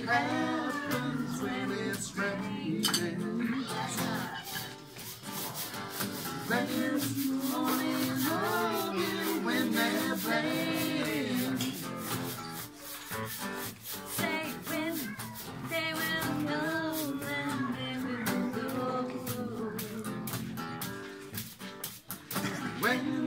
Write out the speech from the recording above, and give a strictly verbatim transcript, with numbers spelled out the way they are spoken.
happens when it's raining. Rain's only hugging when they're playing. Say when they will know, then they will go. When